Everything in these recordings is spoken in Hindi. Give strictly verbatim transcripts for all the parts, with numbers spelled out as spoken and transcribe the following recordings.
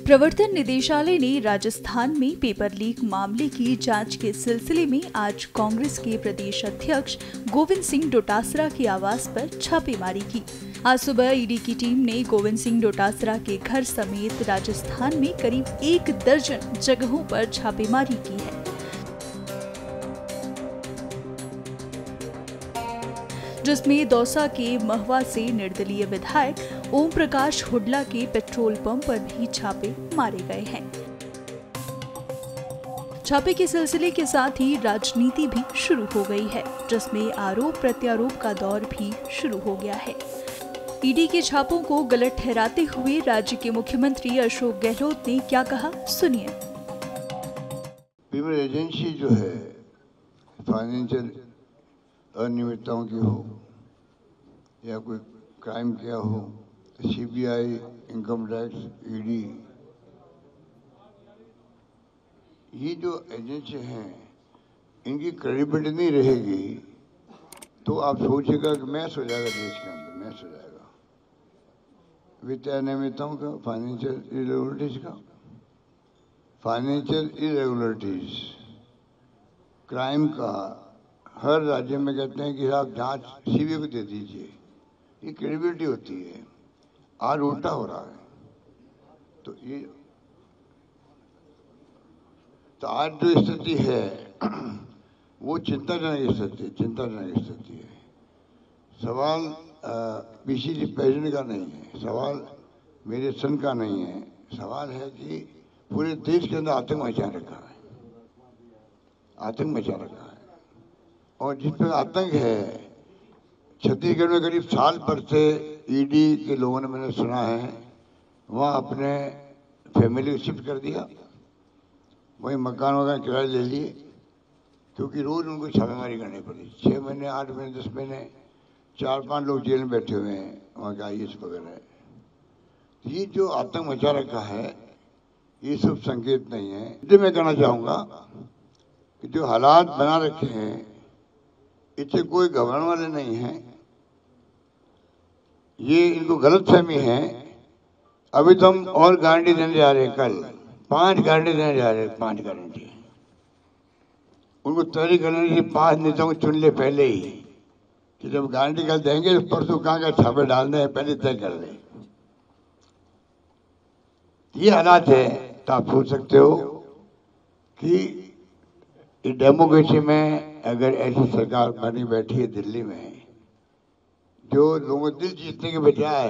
प्रवर्तन निदेशालय ने राजस्थान में पेपर लीक मामले की जांच के सिलसिले में आज कांग्रेस के प्रदेश अध्यक्ष गोविंद सिंह डोटासरा के आवास पर छापेमारी की। आज सुबह ईडी की टीम ने गोविंद सिंह डोटासरा के घर समेत राजस्थान में करीब एक दर्जन जगहों पर छापेमारी की है। जिसमें दौसा के महवा से निर्दलीय विधायक ओम प्रकाश हुड्डा के पेट्रोल पंप पर भी छापे मारे गए हैं। छापे के सिलसिले के साथ ही राजनीति भी शुरू हो गई है, जिसमें आरोप प्रत्यारोप का दौर भी शुरू हो गया है। ईडी के छापों को गलत ठहराते हुए राज्य के मुख्यमंत्री अशोक गहलोत ने क्या कहा, सुनिए। पेपर एजेंसी जो है फाइनेंशियल अनियमितताओं की हो या कोई क्राइम किया हो, सीबीआई, इनकम टैक्स, ईडी, ये जो एजेंसी हैं इनकी क्रेडिबिलिटी नहीं रहेगी तो आप सोचिएगा कि मैच हो जाएगा, देश के अंदर मैच हो जाएगा वित्तीय अनियमितताओं का, फाइनेंशियल इरेगुलरिटीज का। फाइनेंशियल इरेगुलरिटीज क्राइम का हर राज्य में कहते हैं कि आप जांच सीबीआई को दे दीजिए, ये क्रेडिबिलिटी होती है। आज उल्टा हो रहा है। तो ये तो आज जो स्थिति है वो चिंताजनक स्थिति चिंताजनक स्थिति है। सवाल पीसीसी प्रेसिडेंट का नहीं है, सवाल मेरे सन का नहीं है, सवाल है कि पूरे देश के अंदर आतंक मचा रखा है, आतंक मचा रखा है। और जिस पर आतंक है, छत्तीसगढ़ में करीब साल भर से ईडी के लोगों ने, मैंने सुना है, वहाँ अपने फैमिली को शिफ्ट कर दिया, वहीं मकान वकान किराए ले लिए, क्योंकि रोज उनको छापेमारी करनी पड़ी। छः महीने आठ महीने दस महीने चार पांच लोग जेल में बैठे हुए हैं, वहाँ के आई ए एस वगैरह। ये जो आतंक मचा रखा है ये सब संकेत नहीं है। इसलिए मैं कहना चाहूँगा कि जो हालात बना रखे हैं इससे कोई घबराने वाले नहीं हैं, ये इनको गलतफहमी है। अभी तो हम और गारंटी देने जा रहे हैं, कल पांच गारंटी देने जा रहे हैं, पांच गारंटी उनको तैयारी करने की, पांच नेताओं को चुन ले पहले ही कि जब गारंटी कल देंगे तो परसों कहाँ का छापे डालने हैं पहले तय कर दें। ये हालात है तो आप सोच सकते हो कि डेमोक्रेसी में अगर ऐसी सरकार बनी बैठी है दिल्ली में, जो लोगों दिल जीतने के बजाय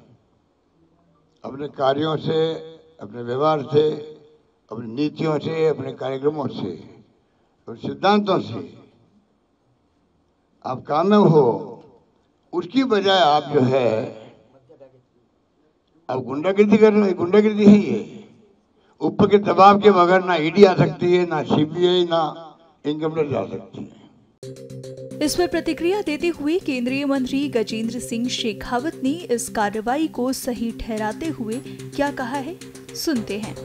अपने कार्यों से, अपने व्यवहार से, अपनी नीतियों से, अपने कार्यक्रमों से और सिद्धांतों से आप कामयाब हो, उसकी बजाय आप जो है अब गुंडागिर्दी कर रहे हो। गुंडागिर्दी है ये, ऊपर के दबाव के बगैर ना ईडी आ सकती है, ना सीबीआई, ना इनकम टैक्स आ सकती है। इस पर प्रतिक्रिया देते हुए केंद्रीय मंत्री गजेंद्र सिंह शेखावत ने इस कार्रवाई को सही ठहराते हुए क्या कहा है, सुनते हैं।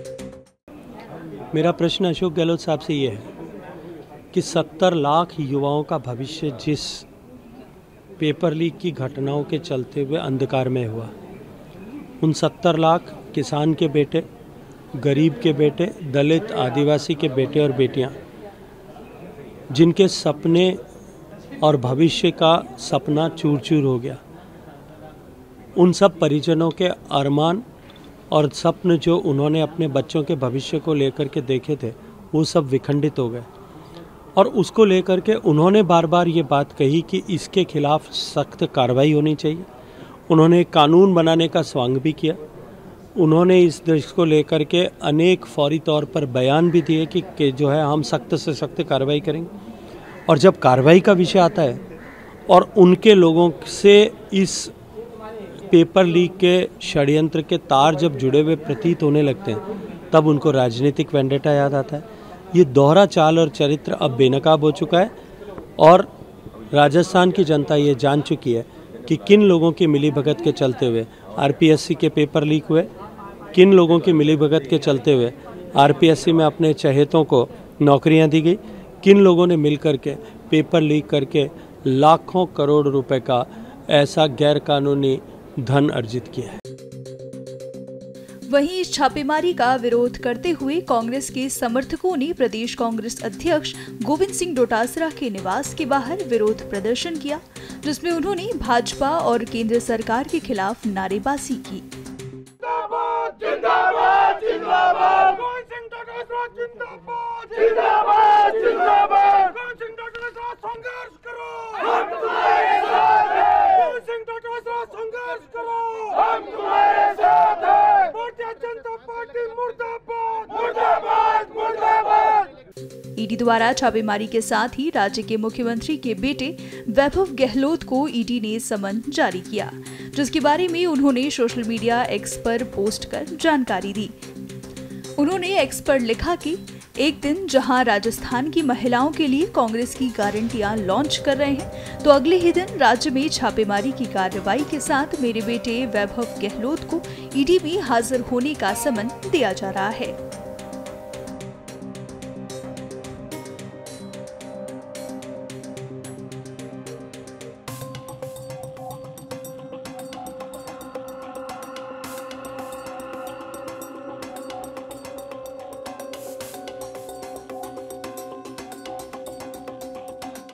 मेरा प्रश्न अशोक गहलोत साहब से ये है कि सत्तर लाख युवाओं का भविष्य जिस पेपर लीक की घटनाओं के चलते हुए अंधकार में हुआ, उन सत्तर लाख किसान के बेटे, गरीब के बेटे, दलित आदिवासी के बेटे और बेटियां, जिनके सपने और भविष्य का सपना चूर चूर हो गया, उन सब परिजनों के अरमान और सपने जो उन्होंने अपने बच्चों के भविष्य को लेकर के देखे थे, वो सब विखंडित हो गए। और उसको लेकर के उन्होंने बार बार ये बात कही कि इसके खिलाफ सख्त कार्रवाई होनी चाहिए। उन्होंने कानून बनाने का स्वांग भी किया। उन्होंने इस देश को लेकर के अनेक फौरी तौर पर बयान भी दिए कि, कि जो है हम सख्त से सख्त कार्रवाई करेंगे। और जब कार्रवाई का विषय आता है और उनके लोगों से इस पेपर लीक के षड्यंत्र के तार जब जुड़े हुए प्रतीत होने लगते हैं, तब उनको राजनीतिक वेंडेटा याद आता है। ये दोहरा चाल और चरित्र अब बेनकाब हो चुका है और राजस्थान की जनता ये जान चुकी है कि किन लोगों की मिलीभगत के चलते हुए आरपीएससी के पेपर लीक हुए, किन लोगों की मिलीभगत के चलते हुए आरपीएससी में अपने चहेतों को नौकरियां दी गई, किन लोगों ने मिलकर के पेपर लीक करके लाखों करोड़ रुपए का ऐसा गैर कानूनी धन अर्जित किया है। वहीं इस छापेमारी का विरोध करते हुए कांग्रेस के समर्थकों ने प्रदेश कांग्रेस अध्यक्ष गोविंद सिंह डोटासरा के निवास के बाहर विरोध प्रदर्शन किया, जिसमें उन्होंने भाजपा और केंद्र सरकार के खिलाफ नारेबाजी की। जिंदाबाद, जिंदाबाद, जिंदाबाद, गोविंद सिंह डोटासरा जिंदाबाद, जिंदाबाद, जिंदाबाद, गोविंद सिंह डोटासरा संघर्ष करो, हम तुम्हारे साथ हैं, गोविंद सिंह डोटासरा संघर्ष करो, हम तुम्हारे साथ हैं, भारतीय जनता पार्टी मुर्दाबाद, मुर्दाबाद, मुर्दाबाद। ईडी द्वारा छापेमारी के साथ ही राज्य के मुख्यमंत्री के बेटे वैभव गहलोत को ईडी ने समन जारी किया, जिसके बारे में उन्होंने सोशल मीडिया एक्स पर पोस्ट कर जानकारी दी। उन्होंने एक्स पर लिखा कि एक दिन जहां राजस्थान की महिलाओं के लिए कांग्रेस की गारंटियां लॉन्च कर रहे हैं, तो अगले ही दिन राज्य में छापेमारी की कार्रवाई के साथ मेरे बेटे वैभव गहलोत को ईडी में हाजिर होने का समन दिया जा रहा है।